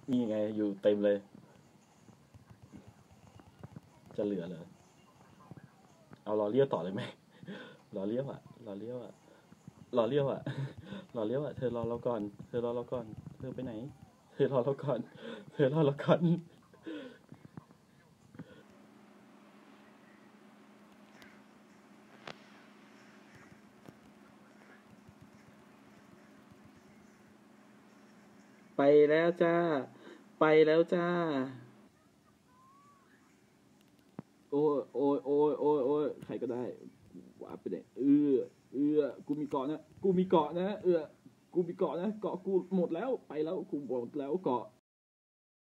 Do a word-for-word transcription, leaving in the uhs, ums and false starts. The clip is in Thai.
นี่ไงอยู่เต็มเลยจะเหลือเลยเอารอเลี้ยวต่อเลยไหมรอเลี้ยวอ่ะรอเลี้ยวอ่ะรอเลี้ยวอ่ะรอเลี้ยวอ่ะเธอรอเราก่อนเธอรอเราก่อนเธอไปไหนเธอรอเราก่อนเธอรอเราก่อนไปแล้วจ้าไปแล้วจ้าโอ้ยโอ้ยโอ้ยโอ้ยโอ้ยใครก็ได้ว่าไปเนี่ยเออเออกูมีเกาะนะกูมีเกาะนะเออกูมีเกาะนะเกาะกูหมดแล้วไปแล้วกูหมดแล้วเกาะ